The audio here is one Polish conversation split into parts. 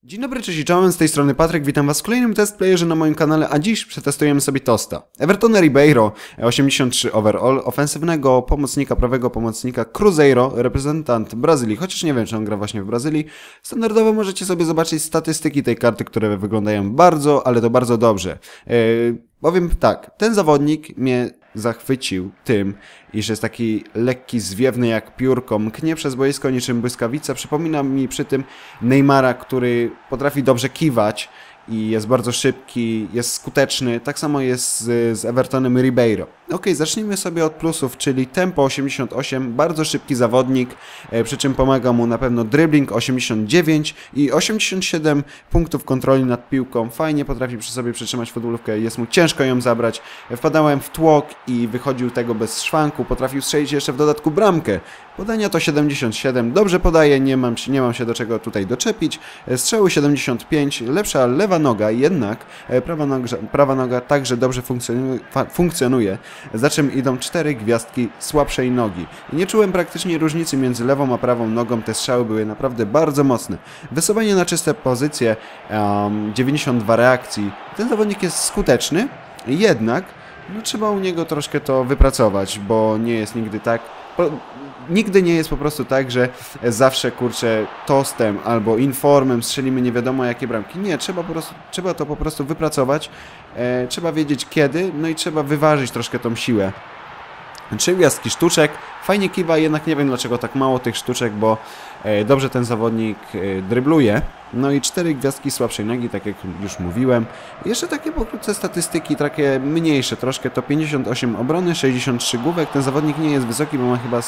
Dzień dobry, cześć i czołem, z tej strony Patryk, witam was w kolejnym testplayerze na moim kanale, a dziś przetestujemy sobie Tosta. Evertona Ribeiro, 83 overall, ofensywnego pomocnika, prawego pomocnika, Cruzeiro, reprezentant Brazylii, chociaż nie wiem, czy on gra właśnie w Brazylii. Standardowo możecie sobie zobaczyć statystyki tej karty, które wyglądają bardzo, ale to bardzo dobrze. Powiem tak, ten zawodnik mnie zachwycił tym, iż jest taki lekki, zwiewny jak piórko, mknie przez boisko niczym błyskawica. Przypomina mi przy tym Neymara, który potrafi dobrze kiwać i jest bardzo szybki, jest skuteczny. Tak samo jest z Evertonem Ribeiro. Ok, zacznijmy sobie od plusów, czyli tempo 88, bardzo szybki zawodnik, przy czym pomaga mu na pewno dribbling 89 i 87 punktów kontroli nad piłką. Fajnie potrafi przy sobie przytrzymać futbolówkę, jest mu ciężko ją zabrać. Wpadałem w tłok i wychodził tego bez szwanku, potrafił strzelić jeszcze w dodatku bramkę. Podania to 77, dobrze podaje, nie mam się do czego tutaj doczepić. Strzały 75, lepsza lewa noga, jednak prawa noga także dobrze funkcjonuje, za czym idą 4 gwiazdki słabszej nogi. I nie czułem praktycznie różnicy między lewą a prawą nogą, te strzały były naprawdę bardzo mocne. Wysuwanie na czyste pozycje, 92 reakcji. Ten zawodnik jest skuteczny, jednak no, trzeba u niego troszkę to wypracować, bo nie jest nigdy tak. Nigdy nie jest po prostu tak, że zawsze, kurczę, tostem albo informem strzelimy nie wiadomo jakie bramki. Nie, trzeba to po prostu wypracować, trzeba wiedzieć kiedy, no i trzeba wyważyć troszkę tą siłę. 3 gwiazdki sztuczek, fajnie kiwa, jednak nie wiem dlaczego tak mało tych sztuczek, bo dobrze ten zawodnik drybluje. No i 4 gwiazdki słabszej nogi, tak jak już mówiłem. Jeszcze takie pokrótce statystyki, takie mniejsze troszkę, to 58 obrony, 63 główek. Ten zawodnik nie jest wysoki, bo ma chyba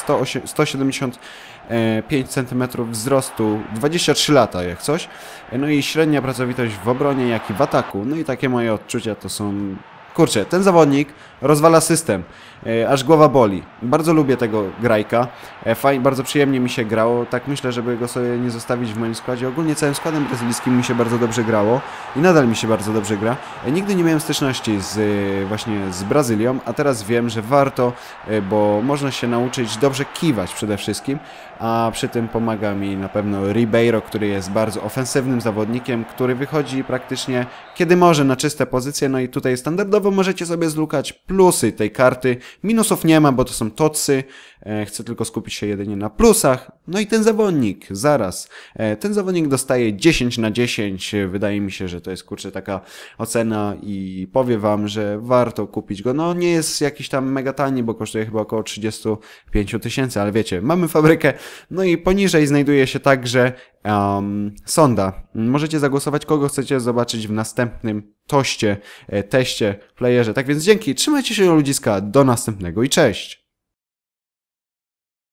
175 cm wzrostu, 23 lata jak coś. No i średnia pracowitość w obronie, jak i w ataku. No i takie moje odczucia to są... Kurczę, ten zawodnik rozwala system, aż głowa boli. Bardzo lubię tego grajka, bardzo przyjemnie mi się grało, tak myślę, żeby go sobie nie zostawić w moim składzie. Ogólnie całym składem brazylijskim mi się bardzo dobrze grało i nadal mi się bardzo dobrze gra. Nigdy nie miałem styczności właśnie z Brazylią, a teraz wiem, że warto, bo można się nauczyć dobrze kiwać przede wszystkim, a przy tym pomaga mi na pewno Ribeiro, który jest bardzo ofensywnym zawodnikiem, który wychodzi praktycznie kiedy może na czyste pozycje, no i tutaj standardowo możecie sobie zlukać plusy tej karty. Minusów nie ma, bo to są tocy. Chcę tylko skupić się jedynie na plusach. No i ten zawodnik, zaraz. Ten zawodnik dostaje 10 na 10. Wydaje mi się, że to jest, kurczę, taka ocena i powiem wam, że warto kupić go. No nie jest jakiś tam mega tani, bo kosztuje chyba około 35 000, ale wiecie, mamy fabrykę. No i poniżej znajduje się także sonda. Możecie zagłosować, kogo chcecie zobaczyć w następnym teście, playerze. Tak więc dzięki, trzymajcie się ludziska, do następnego i cześć!